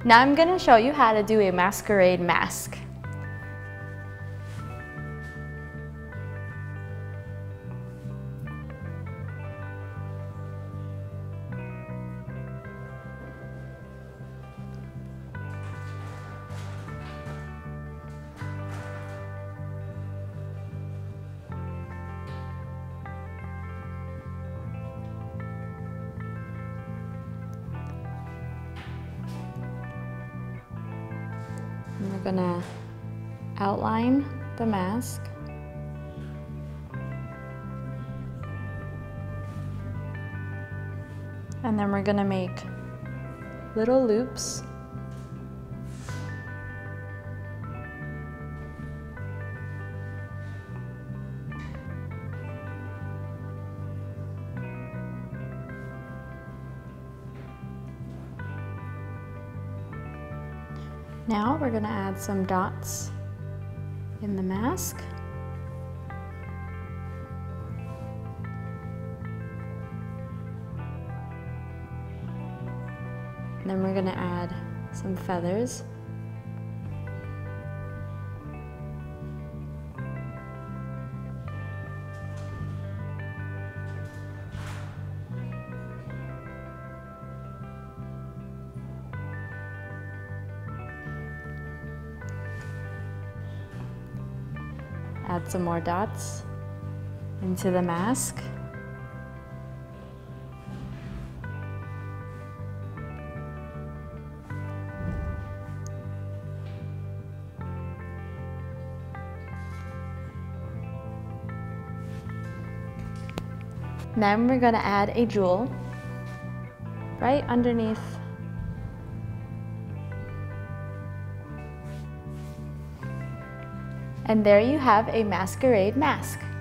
Now I'm going to show you how to do a masquerade mask. And we're gonna outline the mask. And then we're gonna make little loops. Now we're going to add some dots in the mask. And then we're going to add some feathers. Add some more dots into the mask. Then we're going to add a jewel right underneath. And there you have a masquerade mask.